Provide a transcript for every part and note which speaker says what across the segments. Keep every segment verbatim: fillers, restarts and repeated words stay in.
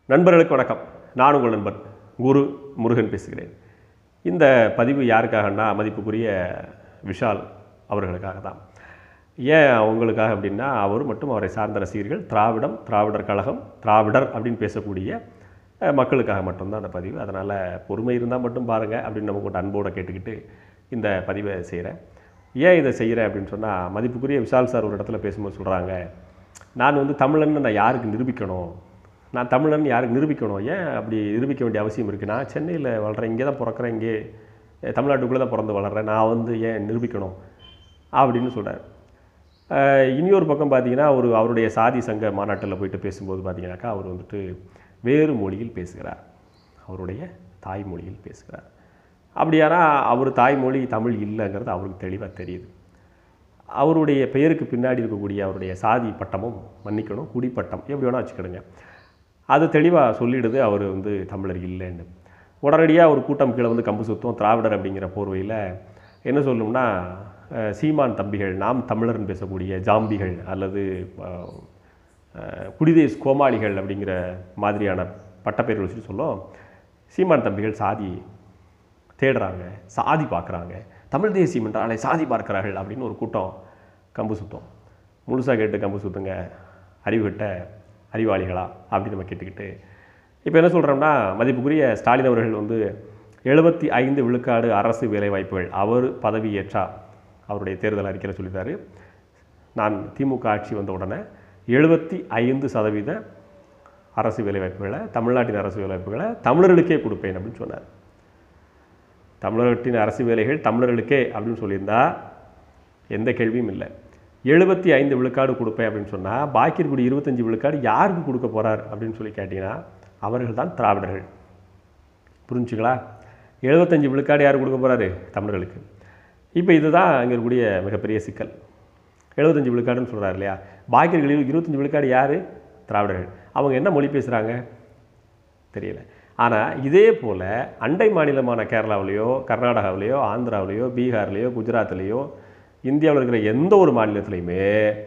Speaker 1: நண்பர்களுக்கு வணக்கம். நான் உங்கள் நண்பன் குரு முருகன் பேசுகிறேன். இந்த பதிவு யாருக்காகனா மதிப்புக்குரிய விஷால் அவர்களுக்காக தான். ஏன் அவங்களுக்காக அப்படின்னா, அவர் மட்டும் அவரை சார்ந்த ரசிகர்கள், திராவிடம், திராவிடர் கழகம், திராவிடர் அப்படின்னு பேசக்கூடிய மக்களுக்காக மட்டும்தான் அந்த பதிவு. அதனால் பொறுமை இருந்தால் மட்டும் பாருங்கள் அப்படின்னு நம்ம கூட அன்போடு கேட்டுக்கிட்டு இந்த பதிவை செய்கிறேன். ஏன் இதை செய்கிறேன் அப்படின்னு சொன்னால், மதிப்புக்குரிய விஷால் சார் ஒரு இடத்துல பேசும்போது சொல்கிறாங்க, நான் வந்து தமிழன்னு நான் யாருக்கு நிரூபிக்கணும், நான் தமிழன் யாருக்கு நிரூபிக்கணும், ஏன் அப்படி நிரூபிக்க வேண்டிய அவசியம் இருக்குது, நான் சென்னையில் வளர்கிறேன், இங்கே தான் பிறக்கிறேன், இங்கே தமிழ்நாட்டுக்குள்ளே தான் பிறந்து வளர்கிறேன், நான் வந்து ஏன் நிரூபிக்கணும் அப்படின்னு சொல்கிறார். இனியொரு பக்கம் பார்த்தீங்கன்னா, ஒரு அவருடைய சாதி சங்க மாநாட்டில் போயிட்டு பேசும்போது பார்த்தீங்கன்னாக்கா, அவர் வந்துட்டு வேறு மொழியில் பேசுகிறார், அவருடைய தாய்மொழியில் பேசுகிறார். அப்படியானா அவர் தாய்மொழி தமிழ் இல்லைங்கிறது அவருக்கு தெளிவாக தெரியுது. அவருடைய பெயருக்கு பின்னாடி இருக்கக்கூடிய அவருடைய சாதி பட்டமும், மன்னிக்கணும், குடிப்பட்டம் எப்படி வேணால் வச்சுக்கிடுங்க, அது தெளிவாக சொல்லிடுது அவர் வந்து தமிழர் இல்லைன்னு. உடனடியாக ஒரு கூட்டம் கீழே வந்து கம்பு சுத்தம் திராவிடர் அப்படிங்கிற போர்வையில் என்ன சொல்லணும்னா, சீமான் தம்பிகள், நாம் தமிழர்னு பேசக்கூடிய ஜாம்பிகள் அல்லது குடிதேஸ் கோமாளிகள் அப்படிங்கிற மாதிரியான பட்டப்பெயர்கள் வச்சுட்டு சொல்லும். சீமான் தம்பிகள் சாதி தேடுறாங்க, சாதி பார்க்குறாங்க, தமிழ் தேசியம் என்றாலே சாதி பார்க்கிறார்கள் அப்படின்னு ஒரு கூட்டம் கம்பு சுத்தம். முழுசாக கேட்டு கம்பு சுத்துங்க, அறிவுகிட்ட அறிவாளிகளா அப்படின்னு நம்ம கேட்டுக்கிட்டு இப்போ என்ன சொல்கிறோம்னா, மதிப்புக்குரிய ஸ்டாலின் அவர்கள் வந்து எழுபத்தி ஐந்து விழுக்காடு அரசு வேலைவாய்ப்புகள் அவர் பதவி ஏற்றா அவருடைய தேர்தல் அறிக்கையில் சொல்லிட்டாரு. நான் திமுக ஆட்சி வந்த உடனே எழுபத்தி ஐந்து சதவீத அரசு வேலைவாய்ப்புகளை, தமிழ்நாட்டின் அரசு வேலைவாய்ப்புகளை தமிழர்களுக்கே கொடுப்பேன் அப்படின்னு சொன்னார். தமிழகத்தின் அரசு வேலைகள் தமிழர்களுக்கே அப்படின்னு சொல்லியிருந்தா எந்த கேள்வியும் இல்லை. எழுபத்தி ஐந்து விழுக்காடு கொடுப்பேன் அப்படின்னு சொன்னால், பாக்கி இருக்கக்கூடிய இருபத்தஞ்சி விழுக்காடு யாருக்கு கொடுக்க போகிறார் அப்படின்னு சொல்லி கேட்டிங்கன்னா, அவர்கள் தான் திராவிடர்கள். புரிஞ்சுங்களா? எழுபத்தஞ்சி விழுக்காடு யார் கொடுக்க போகிறாரு? தமிழர்களுக்கு. இப்போ இதுதான் இங்கே இருக்கக்கூடிய மிகப்பெரிய சிக்கல். எழுபத்தஞ்சி விழுக்காடுன்னு சொல்கிறார் இல்லையா, பாக்கி இருக்கிற இருபத்தஞ்சி விழுக்காடு யார்? திராவிடர்கள். அவங்க என்ன மொழி பேசுகிறாங்க தெரியல. ஆனால் இதே போல் அண்டை மாநிலமான கேரளாவிலையோ, கர்நாடகாவிலையோ, ஆந்திராவிலையோ, பீகார்லேயோ, குஜராத்லேயோ, இந்தியாவில் இருக்கிற எந்த ஒரு மாநிலத்திலையுமே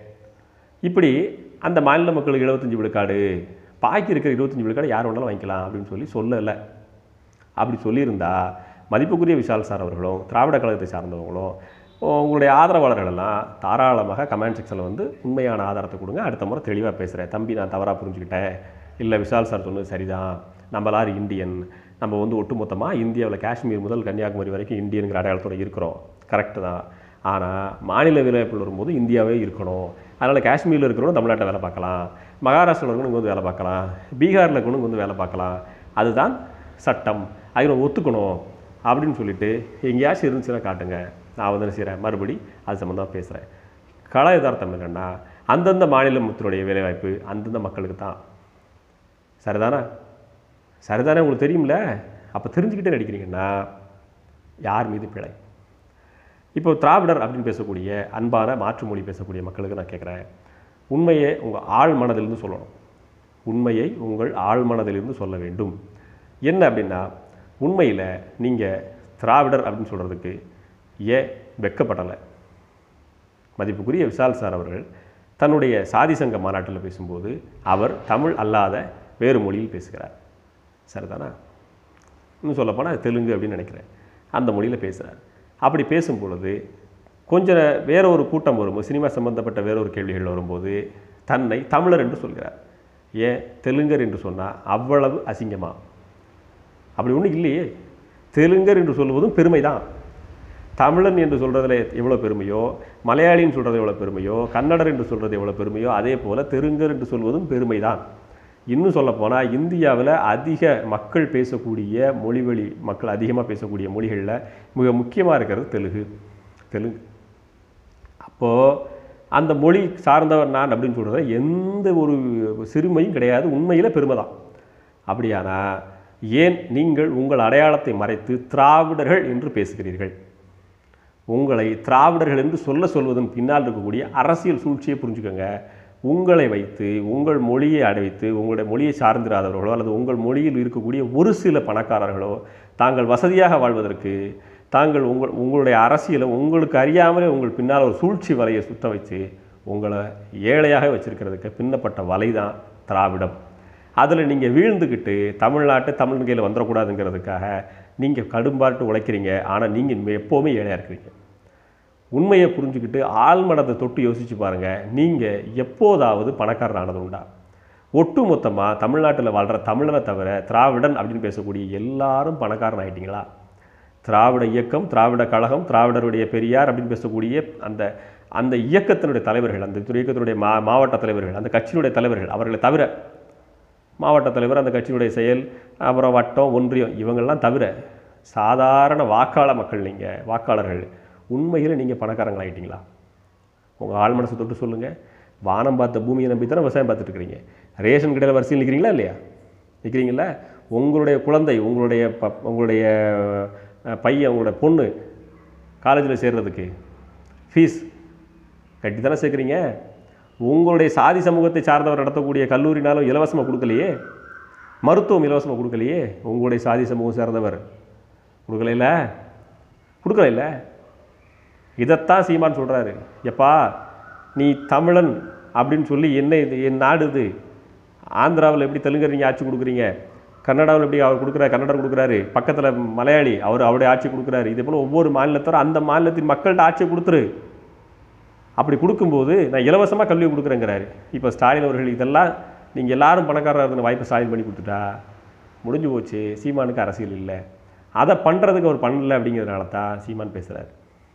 Speaker 1: இப்படி அந்த மாநில மக்களுக்கு எழுபத்தஞ்சி விழுக்காடு, பாக்கி இருக்கிற இருபத்தஞ்சி விழுக்காடு யார் வேணாலும் வாங்கிக்கலாம் அப்படின்னு சொல்லி சொல்லலை. அப்படி சொல்லியிருந்தால் மதிப்புக்குரிய விஷால் சார் அவர்களும், திராவிட கழகத்தை சார்ந்தவங்களும், உங்களுடைய ஆதரவாளர்களெல்லாம் தாராளமாக கமெண்ட் செக்ஷனில் வந்து உண்மையான ஆதாரத்தை கொடுங்க, அடுத்த முறை தெளிவாக பேசுகிறேன், தம்பி நான் தவறாக புரிஞ்சுக்கிட்டேன், இல்லை விஷால் சார் சொன்னது சரிதான், நம்மளார் இந்தியன், நம்ம வந்து ஒட்டுமொத்தமாக இந்தியாவில் காஷ்மீர் முதல் கன்னியாகுமரி வரைக்கும் இந்தியனுங்கிற அடையாளத்தோடு இருக்கிறோம், கரெக்டு தான். ஆனால் மாநில வேலைவாய்ப்பில் வரும்போது இந்தியாவே இருக்கணும். அதனால் காஷ்மீரில் இருக்கிறவங்க தமிழ்நாட்டில் வேலை பார்க்கலாம், மகாராஷ்டிராவில் இருக்கணும் வந்து வேலை பார்க்கலாம், பீகாரில் இருக்கணும் வந்து வேலை பார்க்கலாம், அதுதான் சட்டம், அதை நம்ம ஒத்துக்கணும் அப்படின்னு சொல்லிட்டு எங்கேயாச்சும் இருந்துச்சுன்னா காட்டுங்க, நான் வந்து என்ன செய்கிறேன், மறுபடி அது சம்மந்தமாக பேசுகிறேன். கள யதார்த்தம் என்னென்னா, அந்தந்த மாநிலத்தினுடைய வேலைவாய்ப்பு அந்தந்த மக்களுக்கு தான். சரிதானே? சரிதானே? உங்களுக்கு தெரியும்ல. அப்போ தெரிஞ்சுக்கிட்டே நடிக்கிறீங்கன்னா யார் மீது பிழை? இப்போ திராவிடர் அப்படின்னு பேசக்கூடிய அன்பான மாற்று மொழி பேசக்கூடிய மக்களுக்கு நான் கேட்குறேன், உண்மையை உங்கள் ஆழ் மனதிலிருந்து சொல்லணும். உண்மையை உங்கள் ஆழ் மனதிலிருந்து சொல்ல வேண்டும். என்ன அப்படின்னா, உண்மையில் நீங்கள் திராவிடர் அப்படின்னு சொல்கிறதுக்கு ஏன் வெட்கப்படலை? மதிப்புக்குரிய விஷால் சார் அவர்கள் தன்னுடைய சாதி சங்க மாநாட்டில் பேசும்போது அவர் தமிழ் அல்லாத வேறு மொழியில் பேசுகிறார். சரிதானா? இன்னும் சொல்லப்போனால் தெலுங்கு அப்படின்னு நினைக்கிறேன், அந்த மொழியில் பேசுகிறார். அப்படி பேசும் பொழுது கொஞ்சம் வேற ஒரு கூட்டம் வரும்போது, சினிமா சம்பந்தப்பட்ட வேற ஒரு கேள்விகள் வரும்போது தன்னை தமிழர் என்று சொல்கிறார். ஏன் தெலுங்கர் என்று சொன்னால் அவ்வளவு அசிங்கமா? அப்படி ஒன்றும் இல்லையே. தெலுங்கர் என்று சொல்வதும் பெருமை தான். தமிழன் என்று சொல்கிறதுல எவ்வளோ பெருமையோ, மலையாளின்னு சொல்கிறது எவ்வளோ பெருமையோ, கன்னடர் என்று சொல்கிறது எவ்வளோ பெருமையோ, அதே போல் தெலுங்கர் என்று சொல்வதும் பெருமை தான். இன்னும் சொல்லப்போனால் இந்தியாவில் அதிக மக்கள் பேசக்கூடிய மொழிவழி மக்கள் அதிகமாக பேசக்கூடிய மொழிகளில் மிக முக்கியமாக இருக்கிறது தெலுங்கு. தெலுங்கு அப்போது அந்த மொழி சார்ந்தவர் நான் அப்படின்னு சொல்கிறத எந்த ஒரு சிறுமையும் கிடையாது, உண்மையில் பெருமை தான். அப்படியானா ஏன் நீங்கள் உங்கள் அடையாளத்தை மறைத்து திராவிடர்கள் என்று பேசுகிறீர்கள்? உங்களை திராவிடர்கள் என்று சொல்ல சொல்வதன் பின்னால் இருக்கக்கூடிய அரசியல் சூழ்ச்சியை புரிஞ்சுக்கோங்க. உங்களை வைத்து உங்கள் மொழியை அடைவித்து உங்களுடைய மொழியை சார்ந்திராதவர்களோ அல்லது உங்கள் மொழியில் இருக்கக்கூடிய ஒரு சில பணக்காரர்களோ தாங்கள் வசதியாக வாழ்வதற்கு தாங்கள் உங்கள் உங்களுடைய அரசியலை உங்களுக்கு அறியாமலே உங்கள் பின்னால் ஒரு சூழ்ச்சி வலையை சுத்த வச்சு உங்களை ஏழையாக வச்சிருக்கிறதுக்கு பின்னப்பட்ட வலை தான் திராவிடம். அதில் நீங்கள் வீழ்ந்துக்கிட்டு தமிழ்நாட்டு தமிழ் கையில் வந்துடக்கூடாதுங்கிறதுக்காக நீங்கள் கடும்பாட்டு உழைக்கிறீங்க. ஆனால் நீங்கள் எப்போவுமே ஏழையாக இருக்கிறீங்க. உண்மையை புரிஞ்சுக்கிட்டு ஆழ்மனதை தொட்டு யோசித்து பாருங்கள். நீங்கள் எப்போதாவது பணக்காரர் ஆனது உண்டா? ஒட்டு மொத்தமாக தமிழ்நாட்டில் வாழ்கிற தமிழனை தவிர திராவிடன் அப்படின்னு பேசக்கூடிய எல்லாரும் பணக்காரன் ஆகிட்டீங்களா? திராவிட இயக்கம், திராவிட கழகம், திராவிடருடைய பெரியார் அப்படின்னு பேசக்கூடிய அந்த அந்த இயக்கத்தினுடைய தலைவர்கள், அந்த இயக்கத்தினுடைய மா மாவட்ட தலைவர்கள், அந்த கட்சியினுடைய தலைவர்கள், அவர்களை தவிர மாவட்ட தலைவர், அந்த கட்சியினுடைய செயல், அப்புறம் வட்டம், ஒன்றியம், இவங்கள்லாம் தவிர சாதாரண வாக்காள மக்கள், நீங்கள் வாக்காளர்கள் உண்மையில் நீங்கள் பணக்காரங்களாகிட்டீங்களா? உங்கள் ஆள் மனசை தொட்டு சொல்லுங்கள். வானம் பார்த்த பூமியை நம்பி தானே விவசாயம் பார்த்துட்டு இருக்கிறீங்க. ரேஷன் கடையில் வரிசையில் நிற்கிறீங்களா இல்லையா? நிற்கிறீங்களா? உங்களுடைய குழந்தை, உங்களுடைய ப உங்களுடைய பையன், உங்களுடைய பொண்ணு காலேஜில் சேர்றதுக்கு ஃபீஸ் கட்டி தானே சேர்க்குறீங்க. உங்களுடைய சாதி சமூகத்தை சார்ந்தவர் நடத்தக்கூடிய கல்லூரினாலும் இலவசமாக கொடுக்கலையே. மருத்துவம் இலவசமாக கொடுக்கலையே. உங்களுடைய சாதி சமூகம் சேர்ந்தவர் கொடுக்கல கொடுக்கல இல்லை. இதைத்தான் சீமான் சொல்கிறாரு. எப்பா நீ தமிழன் அப்படின்னு சொல்லி என்ன இது என் நாடு இது. ஆந்திராவில் எப்படி தெலுங்கர் நீங்கள் ஆட்சி கொடுக்குறீங்க, கன்னடாவில் எப்படி அவர் கொடுக்குறாரு, கன்னடர் கொடுக்குறாரு, பக்கத்தில் மலையாளி அவர் அவருடைய ஆட்சி கொடுக்குறாரு. இதே போல் ஒவ்வொரு மாநிலத்தோரும் அந்த மாநிலத்தின் மக்கள்கிட்ட ஆட்சியை கொடுத்துரு. அப்படி கொடுக்கும்போது நான் இலவசமாக கல்வி கொடுக்குறேங்கிறாரு. இப்போ ஸ்டாலின் அவர்கள் இதெல்லாம் நீங்கள் எல்லாரும் பணக்காரராக இருந்த வாய்ப்பை ஸ்டாலின் பண்ணி கொடுத்துட்டா முடிஞ்சு போச்சு. சீமானுக்கு அரசியல் இல்லை. அதை பண்ணுறதுக்கு அவர் பண்ணலை அப்படிங்கிறதுனால தான் சீமான் பேசுகிறார்.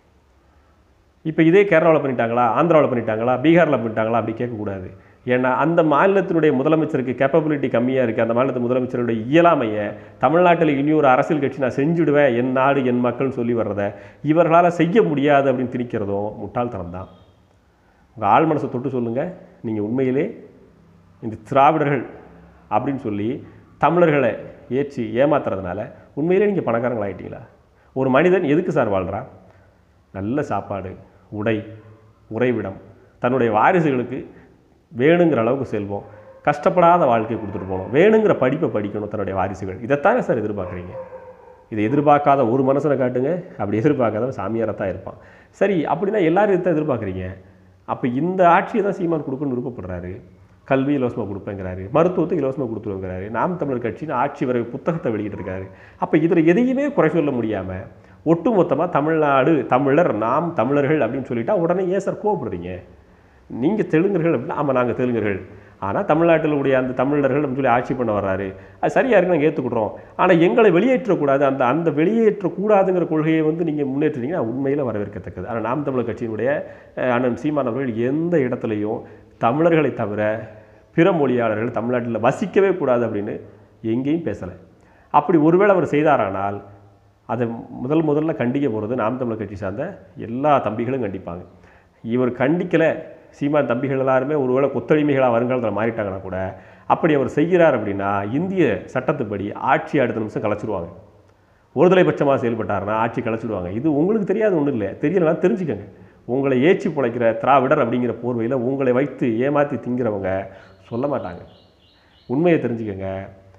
Speaker 1: இப்போ இதே கேரளாவில் பண்ணிட்டாங்களா, ஆந்திராவில் பண்ணிட்டாங்களா, பீகாரில் பண்ணிட்டாங்களா அப்படி கேட்கக்கூடாது. ஏன்னா அந்த மாநிலத்தினுடைய முதலமைச்சருக்கு கேப்பபிலிட்டி கம்மியாக இருக்குது. அந்த மாநிலத்து முதலமைச்சருடைய இயலாமையை தமிழ்நாட்டில் இனி ஒரு அரசியல் கட்சி நான் செஞ்சுடுவேன், என் நாடு என் மக்கள்னு சொல்லி வர்றதை இவர்களால் செய்ய முடியாது அப்படின்னு திணிக்கிறதும் முட்டாள்தனம் தான். உங்கள் ஆள் மனசை தொட்டு சொல்லுங்கள். நீங்கள் உண்மையிலே இந்த திராவிடர்கள் அப்படின்னு சொல்லி தமிழர்களை ஏற்றி ஏமாத்துறதுனால உண்மையிலே நீங்கள் பணக்காரங்களாகிட்டீங்களா? ஒரு மனிதன் எதுக்கு சார் வாழ்கிறான்? நல்ல சாப்பாடு, உடை, உறைவிடம், தன்னுடைய வாரிசுகளுக்கு வேணுங்கிற அளவுக்கு செல்வம், கஷ்டப்படாத வாழ்க்கையை கொடுத்துட்டு போகணும், வேணுங்கிற படிப்பை படிக்கணும் தன்னுடைய வாரிசுகள். இதைத்தானே சார் எதிர்பார்க்குறீங்க? இதை எதிர்பார்க்காத ஒரு மனுஷனை காட்டுங்க. அப்படி எதிர்பார்க்காதவன் சாமியாராக தான் இருப்பான். சரி, அப்படின்னா எல்லோரும் இதை தான் எதிர்பார்க்குறீங்க. அப்போ இந்த ஆட்சியை தான் சீமான் கொடுக்கணும்னு விருப்பப்படுறாரு. கல்வி இலவசமாக கொடுப்பேங்கிறாரு, மருத்துவத்துக்கு இலவசமாக கொடுத்துருங்கிறாரு, நாம் தமிழர் கட்சின்னு ஆட்சி வரை புத்தகத்தை வெளியிட்டிருக்காரு. அப்போ இதில் எதையுமே குறை சொல்ல முடியாமல் ஒட்டு மொத்தமாக தமிழ்நாடு தமிழர், நாம் தமிழர்கள் அப்படின்னு சொல்லிட்டா உடனே ஏன் சார் கோவப்படுறீங்க? நீங்கள் தெலுங்கர்கள் அப்படின்னா ஆமாம் நாங்கள் தெலுங்கர்கள், ஆனால் தமிழ்நாட்டில் உடைய அந்த தமிழர்கள் அப்படின்னு சொல்லி ஆட்சி பண்ண வர்றாரு, அது சரியாக இருக்கு, நாங்கள் ஏற்றுக்கிட்றோம். ஆனால் எங்களை வெளியேற்றக்கூடாது, அந்த அந்த வெளியேற்றக்கூடாதுங்கிற கொள்கையை வந்து நீங்கள் முன்னேற்றுறீங்கன்னா உண்மையில் வரவேற்கத்தக்கது. ஆனால் நாம் தமிழர் கட்சியினுடைய அண்ணன் சீமான் அவர்கள் எந்த இடத்துலையும் தமிழர்களை தவிர பிற மொழியாளர்கள் தமிழ்நாட்டில் வசிக்கவே கூடாது அப்படின்னு எங்கேயும் பேசலை. அப்படி ஒருவேளை அவர் செய்தாரானால் அதை முதல் முதல்ல கண்டிக்க போகிறது நாம் தமிழர் கட்சி சார்ந்த எல்லா தம்பிகளும் கண்டிப்பாங்க. இவர் கண்டிக்கலை, சீமான் தம்பிகள் எல்லாருமே ஒருவேளை கொத்தடிமைகளாக வருங்காலத்தில் மாறிட்டாங்கன்னா கூட அப்படி அவர் செய்கிறார் அப்படின்னா இந்திய சட்டத்துப்படி ஆட்சி அடுத்த நிமிஷம் கலைச்சிடுவாங்க. ஒருதலை பட்சமாக செயல்பட்டாருன்னா ஆட்சி கலைச்சிடுவாங்க. இது உங்களுக்கு தெரியாத ஒன்றும் இல்லை, தெரியலனா தெரிஞ்சுக்கங்க. உங்களை ஏற்றி பிழைக்கிற திராவிடர் அப்படிங்கிற போர்வையில் உங்களை வைத்து ஏமாற்றி திங்கிறவங்க சொல்ல மாட்டாங்க. உண்மையை தெரிஞ்சுக்கங்க.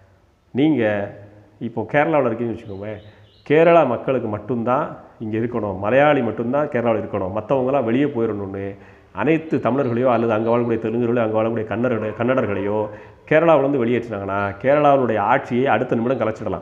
Speaker 1: நீங்கள் இப்போ கேரளாவில் இருக்கீங்கன்னு வச்சுக்கோங்க, கேரளா மக்களுக்கு மட்டும்தான் இங்கே இருக்கணும், மலையாளி மட்டும்தான் கேரளாவில் இருக்கணும், மற்றவங்களாம் வெளியே போயிடணும்னு அனைத்து தமிழர்களையோ அல்லது அங்கே வாழக்கூடிய தெலுங்குகளையோ அங்கே வாழக்கூடிய கன்னட கன்னடர்களையோ கேரளாவிலேருந்து வெளியேற்றினாங்கன்னா கேரளாவுடைய ஆட்சியை அடுத்த நிமிடம் கலைச்சிடலாம்.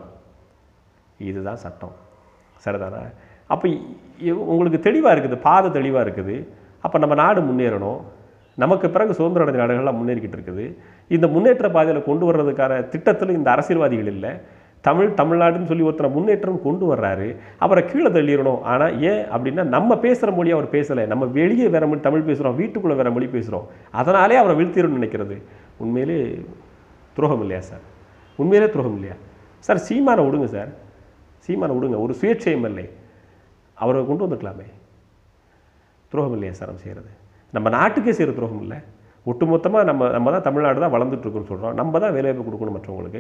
Speaker 1: இதுதான் சட்டம், சரிதானே? அப்போ உங்களுக்கு தெளிவாக இருக்குது, பாதை தெளிவாக இருக்குது. அப்போ நம்ம நாடு முன்னேறணும். நமக்கு பிறகு சுதந்திர அடைந்த நாடுகள்லாம் முன்னேறிக்கிட்டு இருக்குது. இந்த முன்னேற்ற பாதையில் கொண்டு வர்றதுக்கான திட்டத்தில் இந்த அரசியல்வாதிகள் இல்லை. தமிழ் தமிழ்நாடுன்னு சொல்லி ஒருத்தரை முன்னேற்றம் கொண்டு வர்றாரு, அவரை கீழே தள்ளிடணும். ஆனால் ஏன் அப்படின்னா நம்ம பேசுகிற மொழி அவர் பேசலை, நம்ம வெளியே வேற மொழி தமிழ் பேசுகிறோம், வீட்டுக்குள்ளே வேற மொழி பேசுகிறோம், அதனாலே அவரை வீழ்த்திடணும்னு நினைக்கிறது உண்மையிலே துரோகம் இல்லையா சார்? உண்மையிலே துரோகம் இல்லையா சார்? சீமானை விடுங்க சார், சீமானை விடுங்க. ஒரு சுயேட்சை எம்எல்ஏ அவரை கொண்டு வந்துக்கலாமே. துரோகம் இல்லையா சார் நம்ம செய்கிறது? நம்ம நாட்டுக்கே செய்கிற துரோகம் இல்லை. ஒட்டுமொத்தமாக நம்ம நம்ம தான் தமிழ்நாடு தான் வளர்ந்துட்டுருக்குன்னு சொல்கிறோம், நம்ம தான் வேலைவாய்ப்பு கொடுக்கணும் மற்றவங்களுக்கு.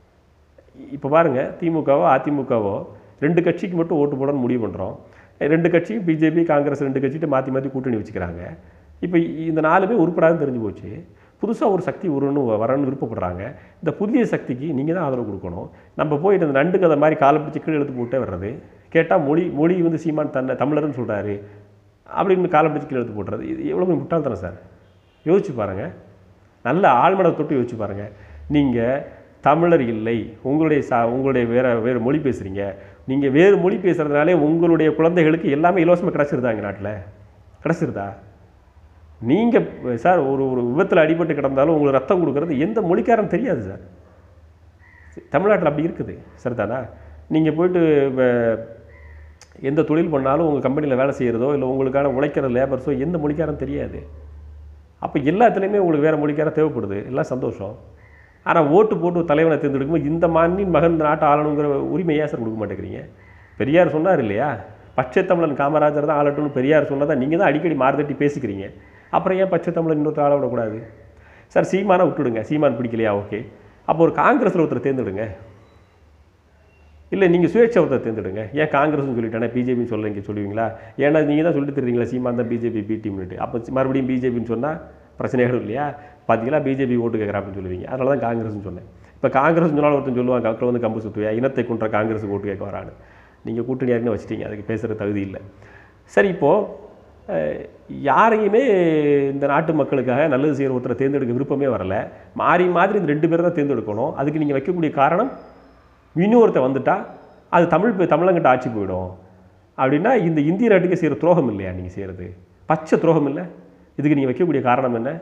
Speaker 1: இப்போ பாருங்கள், திமுகவோ அதிமுகவோ ரெண்டு கட்சிக்கு மட்டும் ஓட்டு போடணும்னு முடிவு பண்ணுறோம். ரெண்டு கட்சியும் பிஜேபி காங்கிரஸ் ரெண்டு கட்சிகிட்ட மாற்றி மாற்றி கூட்டணி வச்சுக்கிறாங்க. இப்போ இந்த நாலுமே உருப்படாதுன்னு தெரிஞ்சு போச்சு. புதுசாக ஒரு சக்தி உருன்னு வரணும்னு விருப்பப்படுறாங்க. இந்த புதிய சக்திக்கு நீங்கள் தான் ஆதரவு கொடுக்கணும். நம்ம போயிட்டு இந்த நண்டு கதை மாதிரி காலை பிடிச்சி கீழே எடுத்து போட்டே வர்றது, கேட்டால் மொழி மொழி வந்து சீமான் தன்னை தமிழர்னு சொல்கிறாரு அப்படின்னு காலை பிடிச்சி கீழே எடுத்து போட்டுறது, இது எவ்வளோ முட்டாள்தனம் சார்? யோசிச்சு பாருங்கள், நல்ல ஆழ்மனதை தொட்டு யோசிச்சு பாருங்கள். நீங்கள் தமிழர் இல்லை, உங்களுடைய சா உங்களுடைய வேறு வேறு மொழி பேசுகிறீங்க, நீங்கள் வேறு மொழி பேசுகிறதுனாலே உங்களுடைய குழந்தைகளுக்கு எல்லாமே இலவசமாக கிடச்சிருதா எங்கள் நாட்டில்? கிடச்சிருதா? நீங்கள் சார் ஒரு ஒரு விபத்தில் அடிபட்டு கிடந்தாலும் உங்களுக்கு ரத்தம் கொடுக்குறது எந்த மொழிக்காரன் தெரியாது சார். தமிழ்நாட்டில் அப்படி இருக்குது சரிதானா? நீங்கள் போய்ட்டு எந்த தொழில் பண்ணாலும் உங்கள் கம்பெனியில் வேலை செய்கிறதோ இல்லை உங்களுக்கான உழைக்கிற லேபர்ஸோ எந்த மொழிக்காரன் தெரியாது. அப்போ எல்லாத்துலேயுமே உங்களுக்கு வேறு மொழிக்காரன் தேவைப்படுது, எல்லாம் சந்தோஷம். ஆனால் ஓட்டு போட்டு தலைவனை தேர்ந்தெடுக்கும்போது இந்த மண்ணின் மகன் நாட்டை ஆளணுங்கிற உரிமையாக சார் கொடுக்க மாட்டேங்கிறீங்க. பெரியார் சொன்னார் இல்லையா, பச்சை தமிழன் காமராஜர் தான் ஆளட்டும்னு பெரியார் சொன்னதான் நீங்கள் தான் அடிக்கடி மாறுதட்டி பேசிக்கிறீங்க. அப்புறம் ஏன் பச்சை தமிழன் இன்னொருத்தர் ஆள விடக்கூடாது? சார் சீமானை விட்டுடுங்க, சீமான் பிடிக்கலையா ஓகே, அப்போ ஒரு காங்கிரஸில் ஒருத்தர் தேர்ந்தெடுங்க, இல்லை நீங்கள் சுயேட்சை ஒருத்தர் தேர்ந்தெடுங்க. ஏன் காங்கிரஸ்னு சொல்லிட்டானே பிஜேபின்னு சொல்ல இங்கே சொல்லுவீங்களா? ஏன்னா நீங்கள் தான் சொல்லிட்டு தெரியுங்களா சீமான் தான் பிஜேபி பி டீம்னுட்டு. அப்போ மறுபடியும் பிஜேபின்னு சொன்னால் பிரச்சனையாகும் இல்லையா? பார்த்தீங்களா பிஜேபி ஓட்டு கேட்குறா அப்படின்னு சொல்லுவீங்க. அதனால தான் காங்கிரஸ்னு சொன்னேன். இப்போ காங்கிரஸ் சொன்னாலும் ஒருத்தன் சொல்லுவாங்க மக்கள் வந்து கம்பு சுற்றுவியா, இனத்தை கொன்ற காங்கிரஸுக்கு ஓட்டு கேட்க வரான்னு. நீங்கள் கூட்டணி யாருன்னு வச்சுட்டீங்க, அதுக்கு பேசுகிற தகுதி இல்லை. சரி, இப்போது யாரையுமே இந்த நாட்டு மக்களுக்காக நல்லது செய்கிற ஒருத்தரை தேர்ந்தெடுக்க விருப்பமே வரலை. மாறி மாதிரி இந்த ரெண்டு பேரை தான் தேர்ந்தெடுக்கணும். அதுக்கு நீங்கள் வைக்கக்கூடிய காரணம் இன்னொருத்தர் வந்துட்டா அது தமிழ் தமிழங்கிட்ட ஆட்சி போயிடும் அப்படின்னா இந்த இந்திய நாட்டுக்கு செய்கிற துரோகம் இல்லையா நீங்கள் செய்கிறது? பச்சை துரோகம் இல்லை. இதுக்கு நீங்கள் வைக்கக்கூடிய காரணம் என்ன?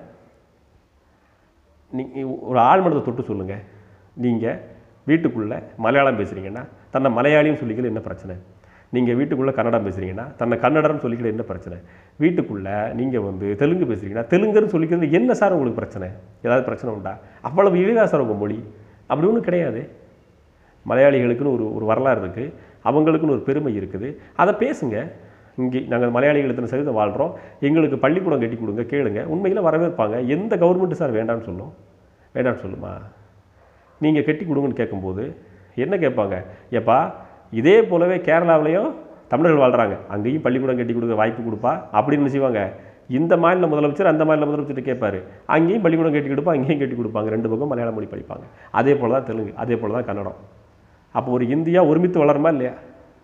Speaker 1: நீங்கள் ஒரு ஆள் மனதை தொட்டு சொல்லுங்கள். நீங்கள் வீட்டுக்குள்ளே மலையாளம் பேசுகிறீங்கன்னா தன்னை மலையாளின்னு சொல்லிக்கிறது என்ன பிரச்சனை? நீங்கள் வீட்டுக்குள்ளே கன்னடம் பேசுகிறீங்கன்னா தன்னை கன்னடம்னு சொல்லிக்கிறது என்ன பிரச்சனை? வீட்டுக்குள்ளே நீங்கள் வந்து தெலுங்கு பேசுகிறீங்கன்னா தெலுங்குன்னு சொல்லிக்கிறது என்ன சார் உங்களுக்கு பிரச்சனை? ஏதாவது பிரச்சனை உண்டா? அவ்வளவு எளிதாக சார் உங்கள் மொழி? அப்படி ஒன்றும் கிடையாது. மலையாளிகளுக்குன்னு ஒரு ஒரு வரலாறு இருக்குது, அவங்களுக்குன்னு ஒரு பெருமை இருக்குது, அதை பேசுங்க. இங்கே நாங்கள் மலையாளிகள் இத்தனை சதவீதம் வாழ்கிறோம், எங்களுக்கு பள்ளிக்கூடம் கட்டி கொடுங்க கேளுங்க, உண்மையில் வரவேற்பாங்க. எந்த கவர்மெண்ட்டு சார் வேண்டான்னு சொல்லும்? வேண்டான்னு சொல்லுமா? நீங்கள் கட்டி கொடுங்கன்னு கேட்கும்போது என்ன கேட்பாங்க? ஏப்பா இதே போலவே கேரளாவிலையும் தமிழர்கள் வாழ்கிறாங்க, அங்கேயும் பள்ளிக்கூடம் கட்டி கொடுக்க வாய்ப்பு கொடுப்பா அப்படின்னு செய்வாங்க. இந்த மாநில முதலமைச்சர் அந்த மாநில முதலமைச்சர் கேட்பார், அங்கேயும் பள்ளிக்கூடம் கட்டி கொடுப்பா அங்கேயும் கட்டி கொடுப்பாங்க, ரெண்டு பக்கம் மலையாள மொழி படிப்பாங்க. அதே போல் தான் தெலுங்கு, அதே போல் தான் கன்னடம். அப்போ ஒரு இந்தியா ஒருமித்து வளருமா இல்லையா?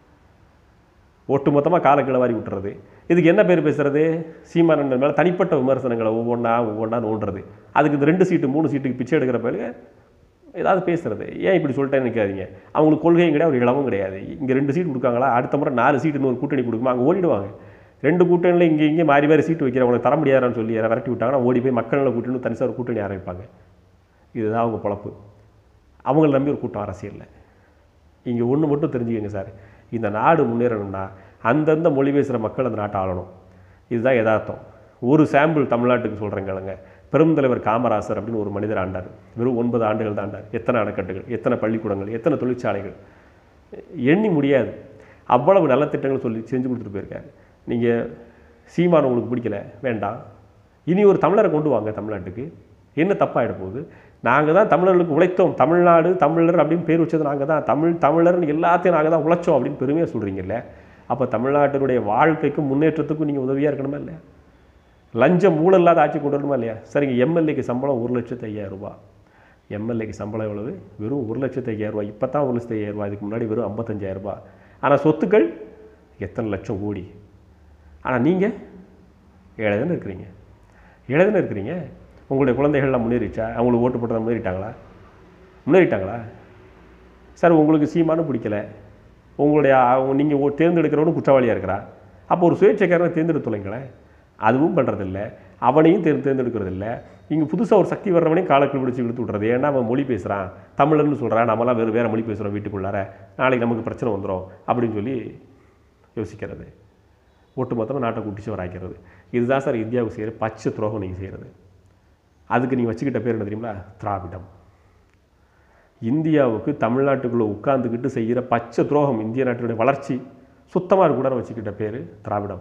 Speaker 1: ஒட்டு மொத்தமாக காலை கிளவாரி விட்டுறது. இதுக்கு என்ன பேர் பேசுகிறது? சீமானன் மேலே தனிப்பட்ட விமர்சனங்களை ஒவ்வொன்றா ஒவ்வொன்றா நோண்டுறது. அதுக்கு இந்த ரெண்டு சீட்டு மூணு சீட்டுக்கு பிச்சை எடுக்கிற பேர் ஏதாவது பேசுகிறது. ஏன் இப்படி சொல்லிட்டேன்னு நினைக்காதீங்க. அவங்களுக்கு கொள்கையும் கிடையாது, ஒரு இளவும் கிடையாது. இங்கே ரெண்டு சீட்டு கொடுக்காங்களா, அடுத்த முறை நாலு சீட்டுன்னு ஒரு கூட்டணி கொடுக்குமா, அங்கே ஓடிடுவாங்க. ரெண்டு கூட்டணியில் இங்கே இங்கே மாறி மாறி சீட்டு வைக்கிற அவங்களை தர முடியாதான்னு சொல்லி யாரை விரட்டி விட்டாங்கன்னா ஓடி போய் மக்களில் கூட்டணி தனிசாக ஒரு கூட்டணி ஆரம்பிப்பாங்க. இதுதான் அவங்க பொழப்பு. அவங்கள நம்பி ஒரு கூட்டம் அரசியலில். இங்கே ஒன்று மட்டும் தெரிஞ்சுக்கங்க சார், இந்த நாடு முன்னேறணும்னா அந்தந்த மொழி பேசுகிற மக்கள் அந்த நாட்டை ஆளணும். இதுதான் யதார்த்தம். ஒரு சாம்பிள் தமிழ்நாட்டுக்கு சொல்கிறேங்க. பெருந்தலைவர் காமராசர் அப்படின்னு ஒரு மனிதர் ஆண்டார். வெறும் ஒன்பது ஆண்டுகள் தான் ஆண்டார். எத்தனை அணைக்கட்டுகள், எத்தனை பள்ளிக்கூடங்கள், எத்தனை தொழிற்சாலைகள், எண்ணி முடியாது. அவ்வளவு நல்ல திட்டங்கள் சொல்லி செஞ்சு கொடுத்துட்டு போயிருக்காரு. நீங்கள் சீமான் உங்களுக்கு பிடிக்கல வேண்டாம், இனி ஒரு தமிழரை கொண்டு வாங்க தமிழ்நாட்டுக்கு. என்ன தப்பாகிட போகுது? நாங்கள் தான் தமிழர்களுக்கு உழைத்தோம், தமிழ்நாடு தமிழர் அப்படின்னு பேர் வச்சது நாங்கள் தான், தமிழ் தமிழர்னு எல்லாத்தையும் நாங்கள் தான் உழைச்சோம் அப்படின்னு பெருமையாக சொல்கிறீங்கல்ல. அப்போ தமிழ்நாட்டினுடைய வாழ்க்கைக்கும் முன்னேற்றத்துக்கும் நீங்கள் உதவியாக இருக்கணுமா இல்லையா? லஞ்சம் ஊழல் இல்லாத ஆட்சி கொண்டு வரணுமா இல்லையா? சரிங்க, எம்எல்ஏக்கு சம்பளம் ஒரு லட்சத்து ஐயாயிரம் ரூபா. எம்எல்ஏக்கு சம்பளம் எவ்வளவு? வெறும் ஒரு லட்சத்து ஐயாயிரம் ரூபாய். இப்போ தான் ஒரு லட்சத்து ஐயாயிரம் ரூபாய், இதுக்கு முன்னாடி வெறும் ஐம்பத்தஞ்சாயிரம் ரூபாய். ஆனால் சொத்துக்கள் எத்தனை லட்சம் கோடி. ஆனால் நீங்கள் ஏழை தானே இருக்கிறீங்க, ஏழை தானே இருக்கிறீங்க. உங்களுடைய குழந்தைகள்லாம் முன்னேறிச்சா? அவங்களுக்கு ஓட்டு போட்டதான் முன்னேறிட்டாங்களா? முன்னேறிட்டாங்களா? சார் உங்களுக்கு சீமானும் பிடிக்கலை, உங்களுடைய நீங்கள் தேர்ந்தெடுக்கிறவனும் குற்றவாளியாக இருக்கிறா. அப்போ ஒரு சுயேட்சைக்காரனை தேர்ந்தெடுத்துலைங்களேன். அதுவும் பண்ணுறதில்ல, அவனையும் தேர்ந்து தேர்ந்தெடுக்கிறதில்ல. இங்கே புதுசாக ஒரு சக்தி வர்றவனையும் காலத்தில் பிடிச்சி இழுத்து விட்றது. ஏன்னா அவன் மொழி பேசுகிறான், தமிழர்னு சொல்கிறான், நம்மளாம் வேறு வேறு மொழி பேசுகிறோம் வீட்டுக்குள்ளார, நாளைக்கு நமக்கு பிரச்சனை வந்துடும் அப்படின்னு சொல்லி யோசிக்கிறது. ஒட்டுமொத்தமாக நாட்டை குட்டிச்சு வராக்கிறது. இதுதான் சார் இந்தியாவுக்கு செய்கிற பச்சை துரோகம் நீங்கள் செய்கிறது. அதுக்கு நீங்கள் வச்சுக்கிட்ட பேர் என்ன தெரியுங்களா? திராவிடம். இந்தியாவுக்கு தமிழ்நாட்டுக்குள்ளே உட்கார்ந்துக்கிட்டு செய்கிற பச்சை துரோகம், இந்திய நாட்டினுடைய வளர்ச்சி சுத்தமாக கூட வச்சுக்கிட்ட பேர் திராவிடம்.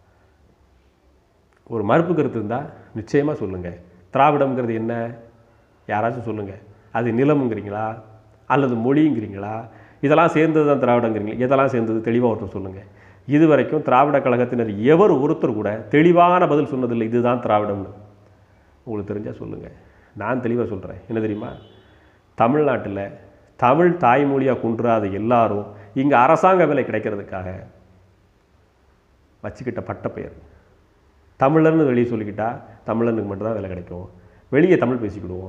Speaker 1: ஒரு மறுப்பு கருத்து இருந்தால் நிச்சயமாக சொல்லுங்கள். திராவிடம்ங்கிறது என்ன? யாராச்சும் சொல்லுங்கள். அது நிலம்ங்கிறீங்களா அல்லது மொழிங்கிறீங்களா? இதெல்லாம் சேர்ந்தது தான் திராவிடங்கிறீங்களா? இதெல்லாம் சேர்ந்தது தெளிவாக ஒருத்தர் சொல்லுங்கள். இது வரைக்கும் திராவிட கழகத்தினர் எவர் ஒருத்தர் கூட தெளிவான பதில் சொன்னதில்லை இதுதான் திராவிடம்னு. உங்களுக்கு தெரிஞ்சால் சொல்லுங்கள். நான் தெளிவாக சொல்கிறேன். என்ன தெரியுமா? தமிழ்நாட்டில் தமிழ் தாய்மொழியாக கொன்றாத எல்லாரும் இங்கே அரசாங்க வேலை கிடைக்கிறதுக்காக வச்சுக்கிட்ட பட்ட பெயர். தமிழர்னு வெளியே சொல்லிக்கிட்டால் தமிழனுக்கு மட்டும்தான் வேலை கிடைக்கும், வெளியே தமிழ் பேசிக்கிடுவோம்.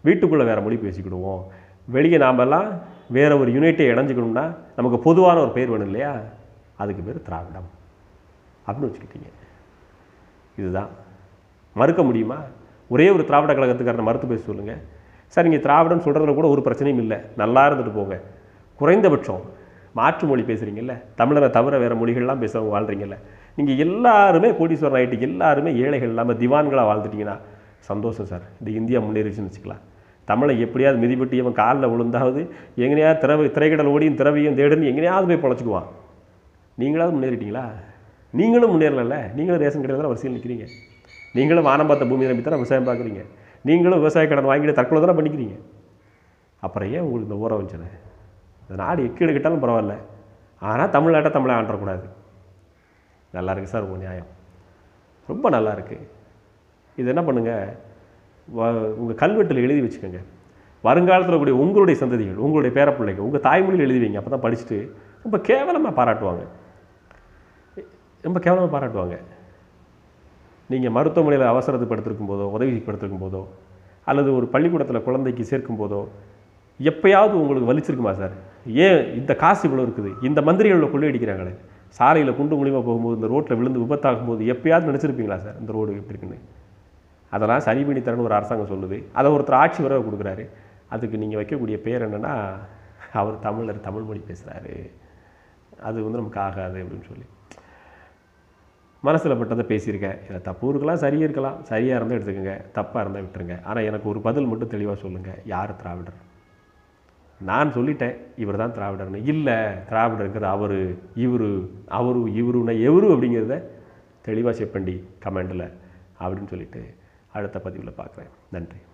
Speaker 1: வீட்டுக்குள்ளே வேறு மொழி பேசிக்கிடுவோம், வெளியே நாமெல்லாம் வேறு ஒரு யூனிட்டை இணைஞ்சிக்கணும்னா நமக்கு பொதுவான ஒரு பேர் வேணும் இல்லையா, அதுக்கு பேர் திராவிடம் அப்படின்னு வச்சுக்கிட்டீங்க. இதுதான் மறுக்க முடியுமா? ஒரே ஒரு திராவிட கழகத்துக்காரனை மறுத்து பேச சொல்லுங்கள். சார் நீங்கள் திராவிடம் சொல்கிறதுல கூட ஒரு பிரச்சனையும் இல்லை, நல்லா இருந்துட்டு போங்க. குறைந்தபட்சம் மாற்று மொழி பேசுகிறீங்கல்ல, தமிழரை தவிர வேறு மொழிகள்லாம் பேசுகிறவங்க வாழ்கிறீங்கல்ல, நீங்கள் எல்லாருமே கோடீஸ்வரன் ஆகிட்டு எல்லாருமே ஏழைகள் இல்லாமல் திவான்களாக வாழ்ந்துட்டிங்கன்னா சந்தோஷம் சார். இந்த இந்தியா முன்னேறிச்சுன்னு வச்சுக்கலாம். தமிழை எப்படியாவது மிதிப்பட்டு இவன் காலில் விழுந்தாவது எங்கனையாவது திறவை திரைக்கடல் ஓடியும் திறவையும் தேடுன்னு எங்கனையாவது போய் பொழைச்சிக்குவான். நீங்களாவது முன்னேறிட்டீங்களா? நீங்களும் முன்னேறல. நீங்களும் ரேஷன் கடையில் தான் வரிசையில் நிற்கிறீங்க. நீங்களும் வானம் பார்த்த பூமி நம்பி தான் விவசாயம் பார்க்குறீங்க. நீங்களும் விவசாய கடன் வாங்கிட்டு தற்கொலை தானே பண்ணிக்கிறீங்க. அப்புறம் ஏன் உங்களுக்கு இந்த ஊரை வச்சது? இந்த நாடு எக்கீடு கிட்டாலும் பரவாயில்ல, ஆனால் தமிழ்நாட்டை தமிழை ஆண்டக்கூடாது. நல்லா இருக்குது சார் உங்கள் நியாயம், ரொம்ப நல்லா இருக்குது. இது என்ன பண்ணுங்கள், உங்கள் கல்வெட்டில் எழுதி வச்சுக்கோங்க. வருங்காலத்தில் கூடிய உங்களுடைய சந்ததிகள், உங்களுடைய பேரப்பிள்ளைகள் உங்கள் தாய்மொழியில் எழுதி வைங்க. அப்போ தான் படிச்சுட்டு ரொம்ப கேவலமாக பாராட்டுவாங்க, ரொம்ப கேவலமாக பாராட்டுவாங்க. நீங்கள் மருத்துவமனையில் அவசரத்துக்கு படுத்திருக்கும் போதோ, உதவிக்கு படுத்திருக்கும் போதோ, அல்லது ஒரு பள்ளிக்கூடத்தில் குழந்தைக்கு சேர்க்கும் போதோ எப்பயாவது உங்களுக்கு வலிச்சிருக்குமா சார்? ஏன் இந்த காசு இவ்வளோ இருக்குது, இந்த மந்திரிகளில் கொள்ளையடிக்கிறாங்களே, சாலையில் குண்டு மூலியமாக போகும்போது இந்த ரோட்டில் விழுந்து விபத்தாகும் போது எப்பயாவது நினச்சிருப்பீங்களா சார் இந்த ரோடு எப்படி இருக்குன்னு? அதெல்லாம் சரி பண்ணி தரேன்னு ஒரு அரசாங்கம் சொல்லுது, அதை ஒருத்தர் ஆட்சி வர கொடுக்குறாரு. அதுக்கு நீங்கள் வைக்கக்கூடிய பேர் என்னென்னா, அவர் தமிழர் தமிழ் மொழி பேசுகிறாரு, அது வந்து நமக்கு ஆகாது அப்படின்னு சொல்லி மனசில் பட்டதை பேசியிருக்கேன். இதில் தப்பு இருக்கலாம், சரியாக இருக்கலாம். சரியாக இருந்தால் எடுத்துக்கோங்க, தப்பாக இருந்தால் விட்டுருங்க. ஆனால் எனக்கு ஒரு பதில் மட்டும் தெளிவாக சொல்லுங்கள், யார் திராவிடர்? நான் சொல்லிட்டேன் இவர் தான் திராவிடர்னு. இல்லை, திராவிடருங்கிற அவர் இவரு அவரு இவருன்னா எவரு அப்படிங்கிறத தெளிவாக செப்பண்டி கமெண்டில் அப்படின்னு சொல்லிவிட்டு அடுத்த பதிவில் பார்க்குறேன். நன்றி.